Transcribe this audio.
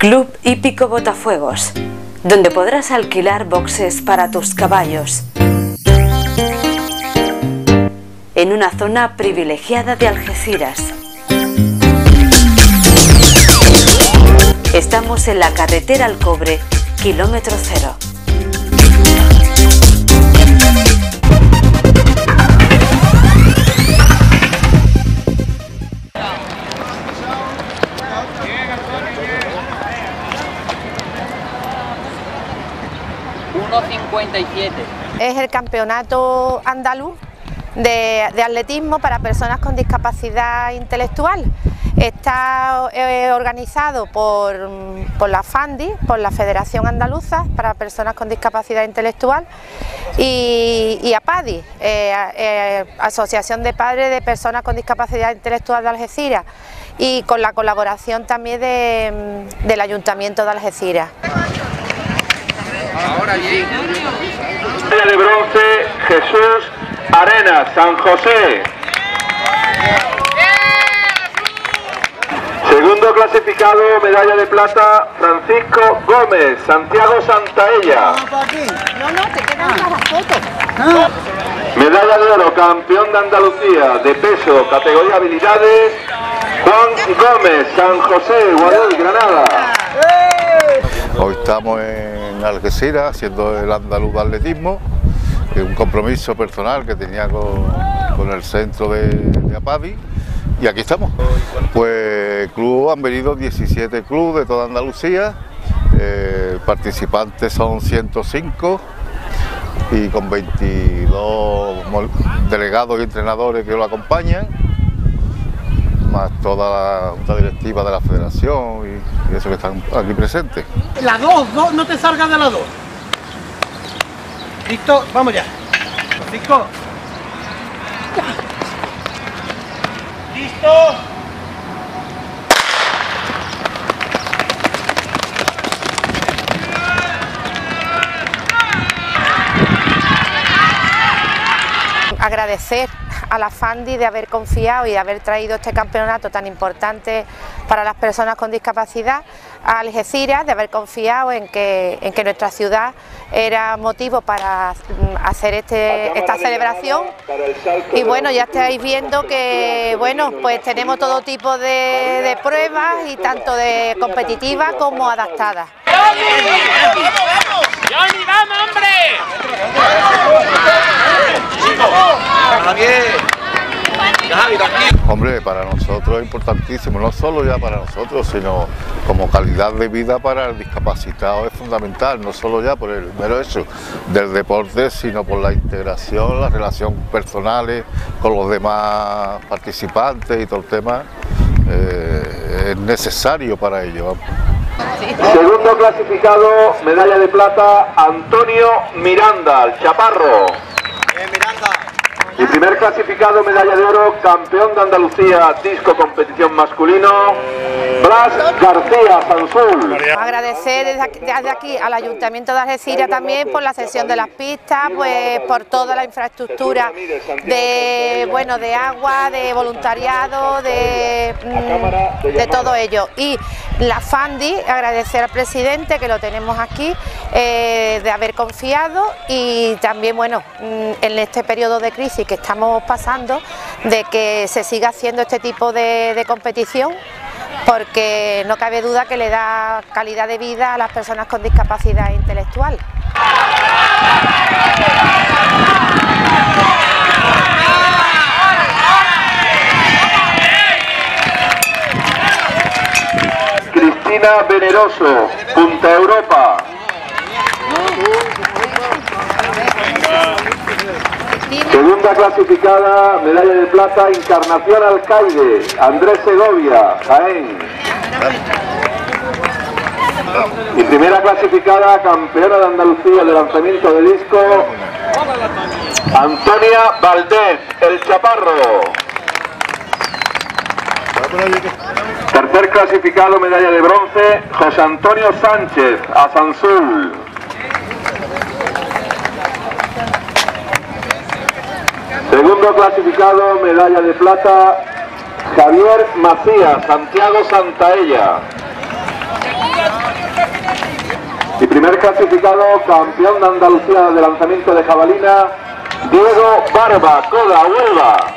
Club Hípico Botafuegos, donde podrás alquilar boxes para tus caballos. En una zona privilegiada de Algeciras. Estamos en la carretera al Cobre, kilómetro 0. Es el campeonato andaluz de atletismo para personas con discapacidad intelectual. Está organizado por la FANDI, por la Federación Andaluza para Personas con Discapacidad Intelectual, y APADI, Asociación de Padres de Personas con Discapacidad Intelectual de Algeciras, y con la colaboración también del Ayuntamiento de Algeciras. Ahora sí. Medalla de bronce, Jesús Arenas, San José. Segundo clasificado, medalla de plata, Francisco Gómez, Santiago Santaella. No, te quedan las fotos. Medalla de oro, campeón de Andalucía, de peso, categoría habilidades, Juan Gómez, San José, Guadalajara, Granada. Hoy estamos en Algeciras haciendo el andaluz de atletismo, un compromiso personal que tenía con el centro de APADI, y aquí estamos. Pues club, han venido 17 clubes de toda Andalucía, participantes son 105 y con 22 delegados y entrenadores que lo acompañan, más toda la junta directiva de la federación y eso que están aquí presentes. La 2, no te salgas de la 2. ¿Listo? Vamos ya. Francisco. ¿Listo? Agradecer a la FANDI de haber confiado y de haber traído este campeonato tan importante para las personas con discapacidad a Algeciras, de haber confiado en que nuestra ciudad era motivo para hacer esta celebración. Y bueno, ya estáis viendo que bueno, pues tenemos todo tipo de pruebas, y tanto de competitivas como adaptadas. ¡Johnny, vamos, hombre! Hombre, para nosotros es importantísimo, no solo ya para nosotros, sino como calidad de vida para el discapacitado es fundamental, no solo ya por el mero hecho del deporte, sino por la integración, la relación personales con los demás participantes y todo el tema, es necesario para ello. Segundo clasificado, medalla de plata, Antonio Miranda, el Chaparro. Y primer clasificado, medalla de oro, campeón de Andalucía, disco competición masculino, Blas García, Sansul. Agradecer desde aquí al Ayuntamiento de Algeciras también por la cesión de las pistas, pues por toda la infraestructura de agua, de voluntariado, de todo ello. Y la FANDI, agradecer al presidente, que lo tenemos aquí, de haber confiado, y también bueno, en este periodo de crisis que estamos pasando, de que se siga haciendo este tipo de competición, porque no cabe duda que le da calidad de vida a las personas con discapacidad intelectual. Cristina Veneroso, Punta Europa. Segunda clasificada, medalla de plata, Encarnación Alcaide, Andrés Segovia, Jaén. Y primera clasificada, campeona de Andalucía de lanzamiento de disco, Antonia Valdés, el Chaparro. Tercer clasificado, medalla de bronce, José Antonio Sánchez, Asansul. Segundo clasificado, medalla de plata, Javier Macías, Santiago Santaella. Primer clasificado, campeón de Andalucía de lanzamiento de jabalina, Diego Barba, Coda, Huelva.